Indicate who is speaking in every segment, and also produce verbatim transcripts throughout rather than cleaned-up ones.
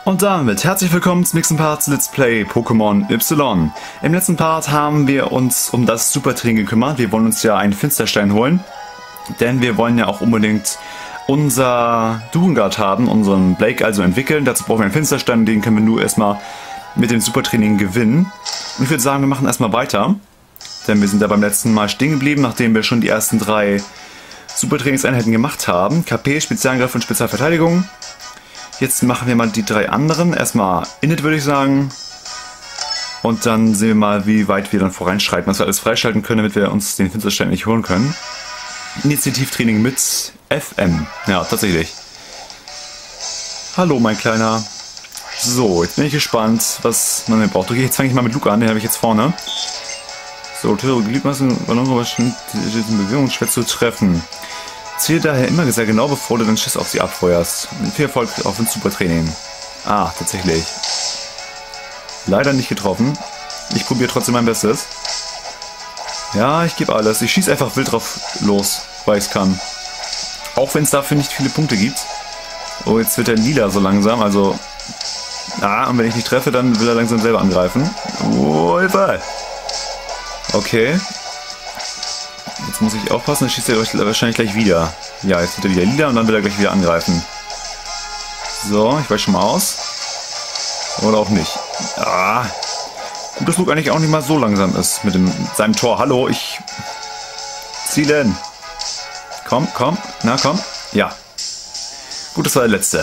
Speaker 1: Und damit herzlich willkommen zum nächsten Part Let's Play Pokémon Y. Im letzten Part haben wir uns um das Supertraining gekümmert. Wir wollen uns ja einen Finsterstein holen, denn wir wollen ja auch unbedingt unser Durengard haben, unseren Blake also entwickeln. Dazu brauchen wir einen Finsterstein, den können wir nur erstmal mit dem Supertraining gewinnen. Und ich würde sagen, wir machen erstmal weiter, denn wir sind ja beim letzten Mal stehen geblieben, nachdem wir schon die ersten drei Supertrainingseinheiten gemacht haben. K P, Spezialangriff und Spezialverteidigung. Jetzt machen wir mal die drei anderen. Erstmal Init, würde ich sagen. Und dann sehen wir mal, wie weit wir dann voranschreiten, was wir alles freischalten können, damit wir uns den Finsterstein nicht holen können. Initiativtraining mit F M. Ja, tatsächlich. Hallo, mein Kleiner. So, jetzt bin ich gespannt, was man denn braucht. Okay, jetzt fange ich mal mit Luke an, den habe ich jetzt vorne. So, Gliedmaßen, Bewegung schwer zu treffen. Ziele daher immer sehr genau, bevor du den Schiss auf sie abfeuerst. Viel Erfolg auf ins Supertraining. Ah, tatsächlich. Leider nicht getroffen. Ich probiere trotzdem mein Bestes. Ja, ich gebe alles. Ich schieße einfach wild drauf los, weil ich es kann. Auch wenn es dafür nicht viele Punkte gibt. Oh, jetzt wird er lila so langsam, also... Ah, und wenn ich nicht treffe, dann will er langsam selber angreifen. Oh, Hilfe! Okay. Jetzt muss ich aufpassen, dann schießt er wahrscheinlich gleich wieder. Ja, jetzt wird er wieder lila und dann will er gleich wieder angreifen. So, ich weiche schon mal aus. Oder auch nicht. Ah. Gut, dass Luke eigentlich auch nicht mal so langsam ist mit dem, seinem Tor. Hallo, ich... Zielen. Komm, komm. Na, komm. Ja. Gut, das war der letzte.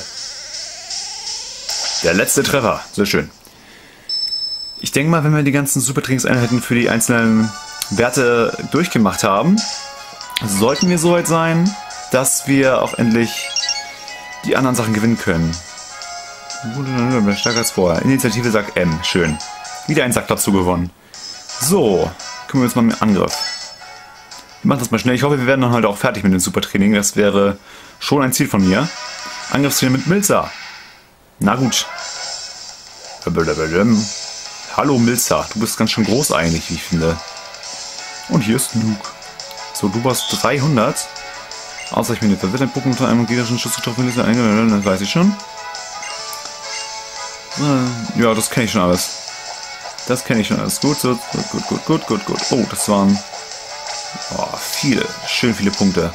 Speaker 1: Der letzte Treffer. Sehr schön. Ich denke mal, wenn wir die ganzen Supertrainingseinheiten für die einzelnen Werte durchgemacht haben, sollten wir soweit sein, dass wir auch endlich die anderen Sachen gewinnen können. Stärker als vorher. Initiative sagt M. Schön. Wieder ein Sack dazu gewonnen. So, kümmern wir uns mal mit dem Angriff. Wir machen das mal schnell. Ich hoffe, wir werden dann halt auch fertig mit dem Supertraining. Das wäre schon ein Ziel von mir. Angriffsziel mit Milza. Na gut. Hallo Milza, du bist ganz schön groß eigentlich, wie ich finde. Und hier ist Luke. So, du warst dreihundert. Außer ich bin jetzt verwirrt, ein Pokémon von einem gegnerischen Schuss getroffen ist, das weiß ich schon. Ja, das kenne ich schon alles. Das kenne ich schon alles. Gut, so, gut, gut, gut, gut, gut. Oh, das waren oh, viele, schön viele Punkte.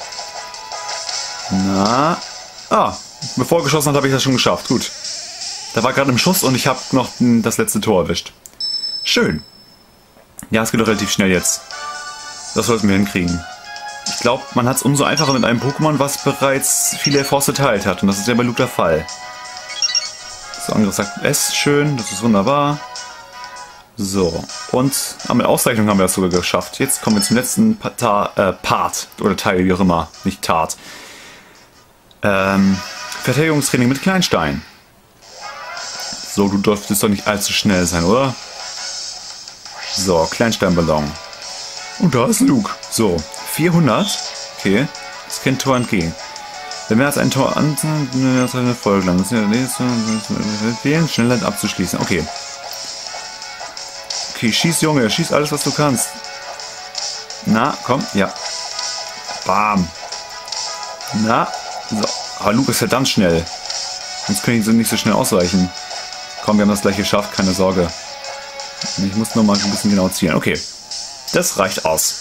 Speaker 1: Na, ah, bevor er geschossen hat, habe ich das schon geschafft. Gut. Da war gerade im Schuss und ich habe noch das letzte Tor erwischt. Schön. Ja, es geht doch relativ schnell jetzt. Das sollten wir hinkriegen. Ich glaube, man hat es umso einfacher mit einem Pokémon, was bereits viele Efforts geteilt hat. Und das ist ja bei Luke der Fall. So, Angriff sagt S. Schön, das ist wunderbar. So, und mit Auszeichnung haben wir das sogar geschafft. Jetzt kommen wir zum letzten Part, äh, Part oder Teil, wie auch immer. Nicht Tat. Ähm, Verteidigungstraining mit Kleinstein. So, du dürftest doch nicht allzu schnell sein, oder? So, Kleinsteinballon. Und da ist Luke. So, vierhundert. Okay, das kennt Tor entgegen. Wenn wir als ein Tor anzeigen, das ist eine Folge lang. Das ist ja Schnellheit abzuschließen. Okay. Okay, schieß, Junge. Schieß alles, was du kannst. Na, komm. Ja. Bam. Na. So. Aber Luke ist verdammt schnell. Sonst können die so nicht so schnell ausweichen. Komm, wir haben das gleich geschafft. Keine Sorge. Ich muss nur mal ein bisschen genau zielen. Okay. Das reicht aus.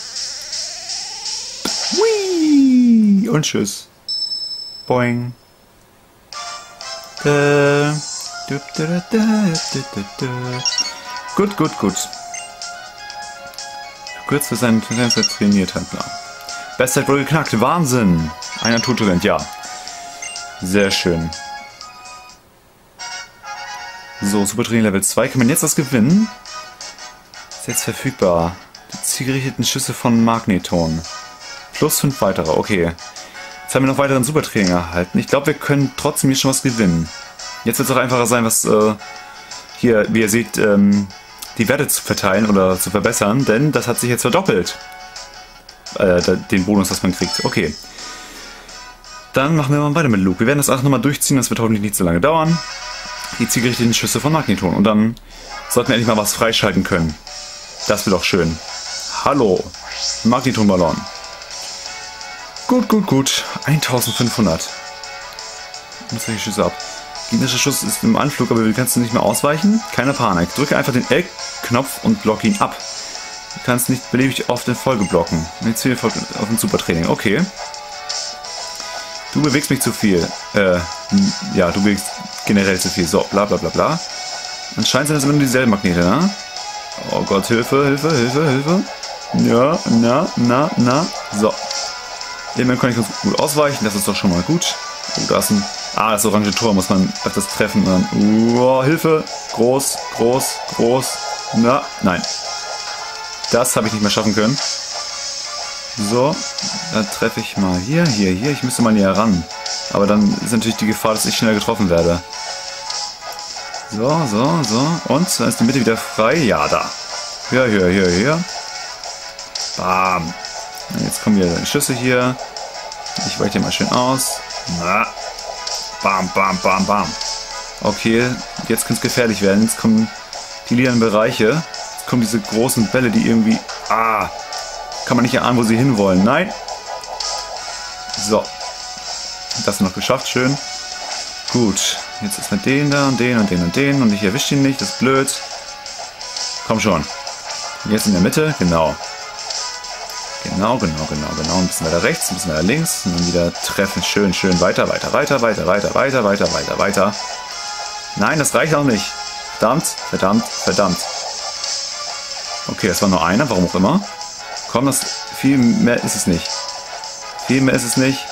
Speaker 1: Whee! Und tschüss. Boing. Da. Gut, gut, gut. Kurz für seinen Tendenz trainiert hat. Bestzeit wurde geknackt. Wahnsinn. Ein Naturtalent, ja. Sehr schön. So, Supertraining Level zwei. Kann man jetzt was gewinnen? Ist jetzt verfügbar. Die zielgerichteten Schüsse von Magneton. Plus fünf weitere. Okay. Jetzt haben wir noch weiteren Supertraining erhalten. Ich glaube, wir können trotzdem hier schon was gewinnen. Jetzt wird es auch einfacher sein, was äh, hier, wie ihr seht, ähm, die Werte zu verteilen oder zu verbessern, denn das hat sich jetzt verdoppelt. Äh, den Bonus, was man kriegt. Okay. Dann machen wir mal weiter mit Luke. Wir werden das auch nochmal durchziehen, das wird hoffentlich nicht so lange dauern. Die zielgerichteten Schüsse von Magneton. Und dann sollten wir endlich mal was freischalten können. Das wird doch schön. Hallo. Magnetonballon. Gut, gut, gut. eintausendfünfhundert. Muss ich Schüsse ab. Gegnerischer Schuss ist im Anflug, aber du kannst nicht mehr ausweichen. Keine Panik. Drücke einfach den L-Knopf und block ihn ab. Du kannst nicht beliebig auf den Folge blocken. Jetzt wieder auf ein Supertraining. Okay. Du bewegst mich zu viel. Äh, ja, du bewegst generell zu viel. So, bla bla bla bla. Anscheinend sind das immer nur dieselben Magnete, ne? Oh Gott, Hilfe, Hilfe, Hilfe, Hilfe. Ja, na, na, na. So. Immerhin kann ich ganz gut ausweichen, das ist doch schon mal gut. Oh, da ist ein... Ah, das orange Tor muss man öfters treffen. Und dann... Oh, Hilfe. Groß, groß, groß. Na, nein. Das habe ich nicht mehr schaffen können. So, dann treffe ich mal hier, hier, hier. Ich müsste mal näher ran. Aber dann ist natürlich die Gefahr, dass ich schneller getroffen werde. So, so, so. Und dann ist die Mitte wieder frei. Ja, da. Hier, hier, hier, hier. Bam. Jetzt kommen wieder die Schüsse hier. Ich weiche mal schön aus. Na. Bam, bam, bam, bam. Okay, jetzt kann es gefährlich werden. Jetzt kommen die lilanen Bereiche. Jetzt kommen diese großen Bälle, die irgendwie... Ah. Kann man nicht erahnen, wo sie hinwollen. Nein. So. Das noch geschafft. Schön. Gut. Jetzt ist mit den da und den und den und den. Und ich erwische ihn nicht. Das ist blöd. Komm schon. Jetzt in der Mitte. Genau. Genau, genau, genau, genau. Ein bisschen weiter rechts, ein bisschen weiter links. Und dann wieder treffen. Schön, schön. Weiter, weiter, weiter, weiter, weiter, weiter, weiter, weiter, weiter. Nein, das reicht auch nicht. Verdammt, verdammt, verdammt. Okay, das war nur einer. Warum auch immer. Komm, das viel mehr ist es nicht. Viel mehr ist es nicht.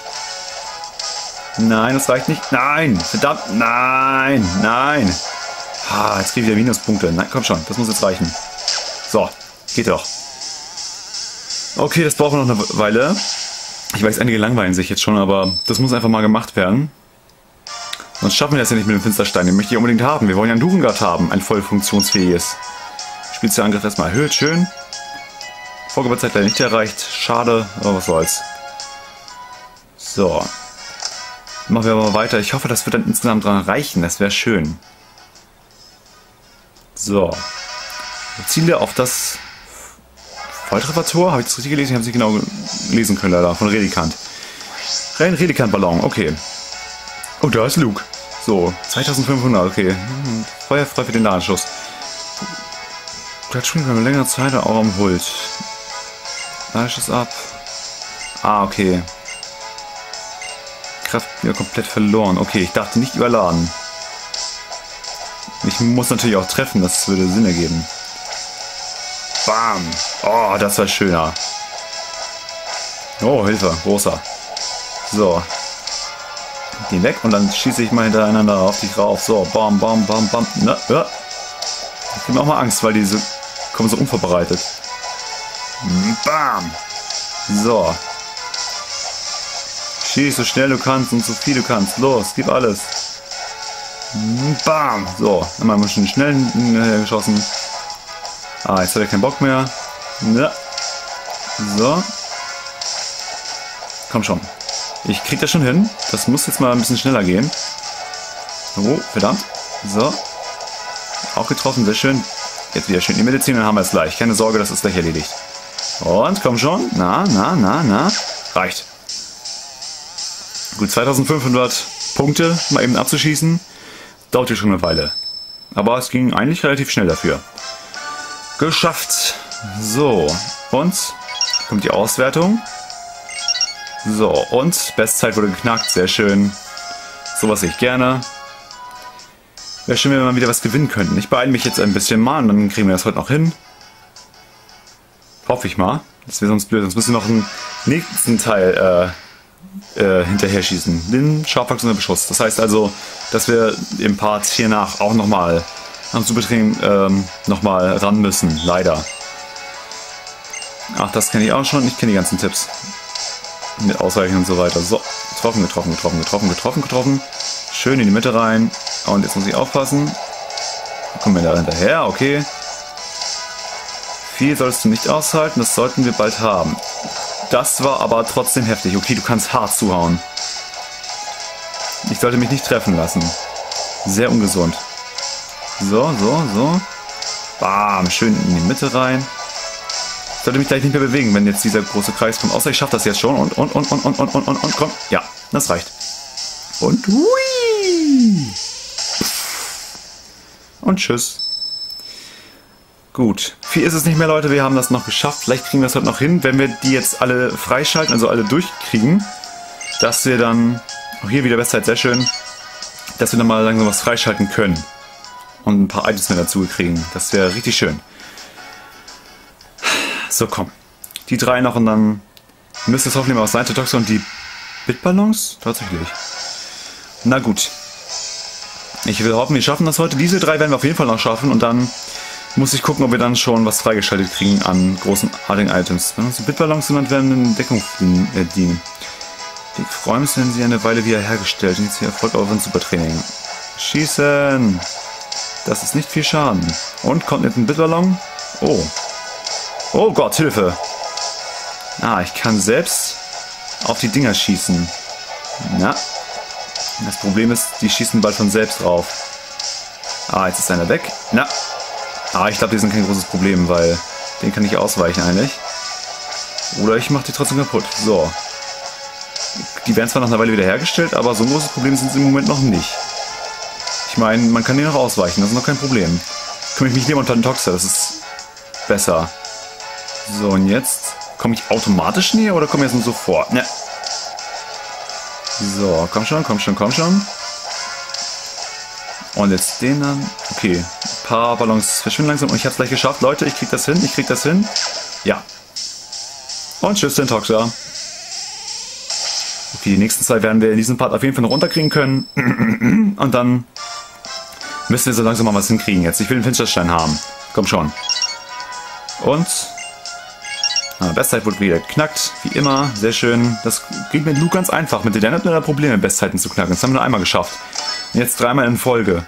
Speaker 1: Nein, das reicht nicht. Nein, verdammt, nein, nein. Ah, jetzt kriege ich wieder Minuspunkte. Nein, komm schon, das muss jetzt reichen. So, geht doch. Okay, das brauchen wir noch eine Weile. Ich weiß, einige langweilen sich jetzt schon, aber das muss einfach mal gemacht werden. Sonst schaffen wir das ja nicht mit dem Finsterstein. Den möchte ich unbedingt haben. Wir wollen ja ein Duvengard haben, ein voll funktionsfähiges. Spezialangriff erstmal erhöht, schön. Vorgabezeit leider nicht erreicht. Schade, aber was soll's. So. Machen wir aber weiter. Ich hoffe, das wird dann insgesamt dran reichen. Das wäre schön. So. Ziele auf das Volltreffer-Tor. Habe ich das richtig gelesen? Ich habe es nicht genau lesen können, leider. Von Redikant. Rein Redikant-Ballon. Okay. Oh, da ist Luke. So. zweitausendfünfhundert. Okay. Feuerfrei für den Ladenschuss. Bleibt springen wir längere Zeit auch am Hult. Ladenschuss ab. Ah, okay. Kraft wieder komplett verloren. Okay, ich dachte nicht überladen. Ich muss natürlich auch treffen, das würde Sinn ergeben. Bam! Oh, das war schöner. Oh, Hilfe, großer. So. Den weg und dann schieße ich mal hintereinander auf dich rauf. So, bam, bam, bam, bam. Na, ja. Ich habe auch mal Angst, weil die so, kommen so unvorbereitet. Bam! So. Schieß so schnell du kannst und so viel du kannst. Los, gib alles. Bam! So, einmal ein bisschen schnell geschossen. Ah, jetzt hat er keinen Bock mehr. Ja. So. Komm schon. Ich krieg das schon hin. Das muss jetzt mal ein bisschen schneller gehen. Oh, verdammt. So. Auch getroffen, sehr schön. Jetzt wieder schön in die Mitte ziehen, dann haben wir es gleich. Keine Sorge, das ist gleich erledigt. Und, komm schon. Na, na, na, na. Reicht. Gut, zweitausendfünfhundert Punkte mal eben abzuschießen. Dauert hier schon eine Weile. Aber es ging eigentlich relativ schnell dafür. Geschafft. So. Und kommt die Auswertung. So. Und Bestzeit wurde geknackt. Sehr schön. Sowas sehe ich gerne. Wäre schön, wenn wir mal wieder was gewinnen könnten. Ich beeile mich jetzt ein bisschen mal und dann kriegen wir das heute noch hin. Hoffe ich mal. Das wäre sonst blöd. Sonst müssen wir noch einen nächsten Teil äh, äh, hinterher schießen. Den scharfwachsenden Beschuss. Das heißt also, dass wir im Part hier nach auch nochmal am Supertraining ähm, nochmal ran müssen. Leider. Ach, das kenne ich auch schon. Ich kenne die ganzen Tipps. Mit Ausweichen und so weiter. So. Getroffen, getroffen, getroffen, getroffen, getroffen, getroffen. Schön in die Mitte rein. Und jetzt muss ich aufpassen. Kommen wir da hinterher, okay. Viel solltest du nicht aushalten, das sollten wir bald haben. Das war aber trotzdem heftig. Okay, du kannst hart zuhauen. Ich sollte mich nicht treffen lassen. Sehr ungesund. So, so, so. Bam, schön in die Mitte rein. Ich sollte mich gleich nicht mehr bewegen, wenn jetzt dieser große Kreis kommt. Außer ich schaffe das jetzt schon. Und, und, und, und, und, und, und, und, und, komm. Ja, das reicht. Und, hui! Hui. Und tschüss. Gut. Viel ist es nicht mehr, Leute. Wir haben das noch geschafft. Vielleicht kriegen wir das heute noch hin, wenn wir die jetzt alle freischalten, also alle durchkriegen. Dass wir dann, auch hier wieder Bestzeit, sehr schön, dass wir dann mal langsam was freischalten können. Und ein paar Items mehr dazu kriegen. Das wäre richtig schön. So, komm. Die drei noch und dann müsste es hoffentlich mal aus sein. Toxo und die Bitballons? Tatsächlich. Na gut. Ich will hoffen, wir schaffen das heute. Diese drei werden wir auf jeden Fall noch schaffen. Und dann muss ich gucken, ob wir dann schon was freigeschaltet kriegen an großen artigen Items. Wenn uns die Bitballons genannt werden, in Deckung dienen. Die freuen uns, wenn sie eine Weile wieder hergestellt und jetzt hier Erfolg auf ein Supertraining. Schießen! Das ist nicht viel Schaden. Und kommt jetzt ein Bitballon? Oh. Oh Gott, Hilfe! Ah, ich kann selbst auf die Dinger schießen. Na. Das Problem ist, die schießen bald von selbst drauf. Ah, jetzt ist einer weg. Na. Ah, ich glaube, die sind kein großes Problem, weil den kann ich ausweichen eigentlich. Oder ich mache die trotzdem kaputt. So. Die werden zwar nach einer Weile wieder hergestellt, aber so ein großes Problem sind sie im Moment noch nicht. Ich meine, man kann die noch ausweichen, das ist noch kein Problem. Kümmere ich mich lieber unter den Toxer, das ist besser. So, und jetzt komme ich automatisch näher oder komme ich jetzt nur so vor? Ne. So, komm schon, komm schon, komm schon. Und jetzt den dann. Okay, ein paar Ballons verschwinden langsam und ich habe es gleich geschafft. Leute, ich krieg das hin, ich krieg das hin. Ja. Und tschüss, den Toxer. Okay, die nächsten zwei werden wir in diesem Part auf jeden Fall noch runterkriegen können. Und dann müssen wir so langsam mal was hinkriegen jetzt. Ich will den Finsterstein haben. Komm schon. Und ah, Bestzeit wurde wieder geknackt, wie immer. Sehr schön. Das ging mit Luke ganz einfach. Mit der hat nur Probleme, Bestzeiten zu knacken. Das haben wir nur einmal geschafft. Und jetzt dreimal in Folge.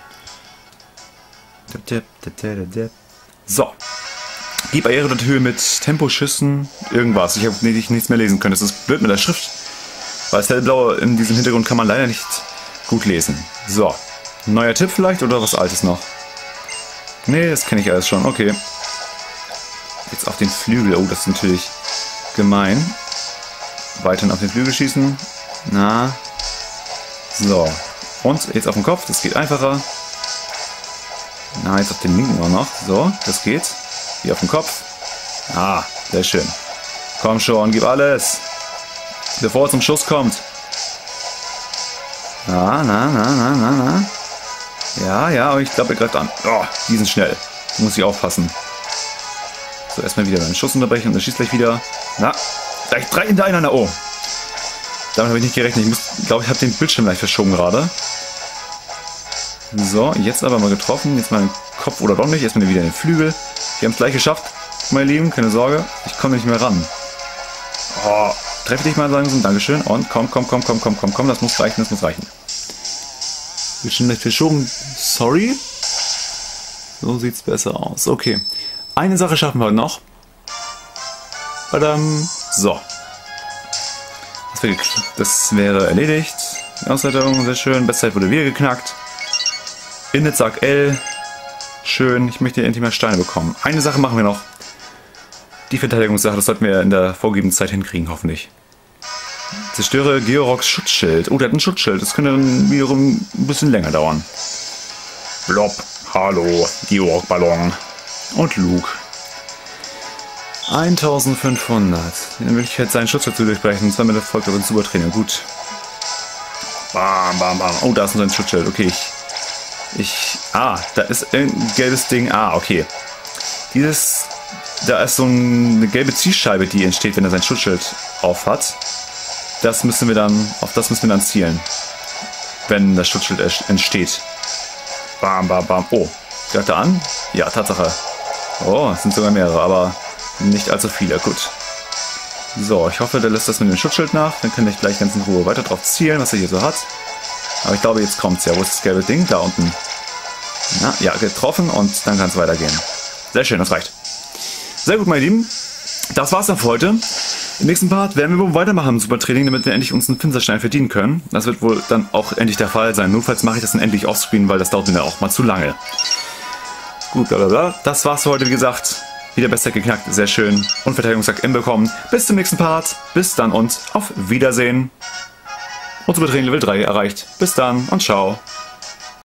Speaker 1: So. Die Barriere der Höhe mit Temposchüssen. Irgendwas. Ich habe nichts mehr lesen können. Das ist blöd mit der Schrift. Weil das hellblaue in diesem Hintergrund kann man leider nicht gut lesen. So. Neuer Tipp vielleicht oder was Altes noch? Nee, das kenne ich alles schon. Okay. Jetzt auf den Flügel. Oh, das ist natürlich gemein. Weiterhin auf den Flügel schießen. Na. So. Und jetzt auf den Kopf. Das geht einfacher. Na, jetzt auf den linken auch noch. So, das geht. Hier auf den Kopf. Ah, sehr schön. Komm schon, gib alles. Bevor es zum Schuss kommt. Na, na, na, na, na, na. Ja, ja, aber ich glaube, er greift an. Oh, die sind schnell. Da muss ich aufpassen. So, erstmal wieder einen Schuss unterbrechen und dann schießt gleich wieder. Na, gleich drei hintereinander. Oh. Damit habe ich nicht gerechnet. Ich glaube, ich habe den Bildschirm leicht verschoben gerade. So, jetzt aber mal getroffen. Jetzt mal den Kopf oder doch nicht. Erstmal wieder in den Flügel. Wir haben es gleich geschafft, meine Lieben. Keine Sorge. Ich komme nicht mehr ran. Oh, treffe dich mal langsam. Dankeschön. Und komm, komm, komm, komm, komm, komm, komm. Das muss reichen, das muss reichen. Bildschirm leicht verschoben. Sorry. So sieht es besser aus. Okay. Eine Sache schaffen wir heute noch. Badam. So. Das wäre, das wäre erledigt. Ausleitung, sehr schön. Bestzeit wurde wieder geknackt. Init sagt L. Schön. Ich möchte endlich mal Steine bekommen. Eine Sache machen wir noch. Die Verteidigungssache, das sollten wir in der vorgegebenen Zeit hinkriegen, hoffentlich. Zerstöre Georoks Schutzschild. Oh, der hat ein Schutzschild. Das könnte dann wiederum ein bisschen länger dauern. Blob. Hallo. Georg-Ballon. Und Luke. eintausendfünfhundert. In Möglichkeit seinen Schutzschild zu durchbrechen. Und zwar mit Erfolg auf ein Supertraining. Gut. Bam, bam, bam. Oh, da ist unser Schutzschild. Okay, ich... Ich... Ah, da ist ein gelbes Ding. Ah, okay. Dieses... Da ist so eine gelbe Zielscheibe, die entsteht, wenn er sein Schutzschild auf hat. Das müssen wir dann... Auf das müssen wir dann zielen. Wenn das Schutzschild entsteht. Bam, bam, bam. Oh. Greift er an? Ja, Tatsache. Oh, es sind sogar mehrere, aber nicht allzu viele. Gut. So, ich hoffe, der lässt das mit dem Schutzschild nach. Dann kann ich gleich ganz in Ruhe weiter drauf zielen, was er hier so hat. Aber ich glaube, jetzt kommt es ja. Wo ist das gelbe Ding? Da unten. Ja, ja, getroffen und dann kann es weitergehen. Sehr schön, das reicht. Sehr gut, meine Lieben. Das war's dann für heute. Im nächsten Part werden wir wohl weitermachen im Supertraining, damit wir endlich uns einen Finsterstein verdienen können. Das wird wohl dann auch endlich der Fall sein. Notfalls mache ich das dann endlich offscreen, weil das dauert mir dann auch mal zu lange. Gut, blablabla. Das war's für heute, wie gesagt. Wieder Bestzeit geknackt, sehr schön. Und Verteidigungssack M bekommen. Bis zum nächsten Part. Bis dann und auf Wiedersehen. Und Supertraining Level drei erreicht. Bis dann und ciao.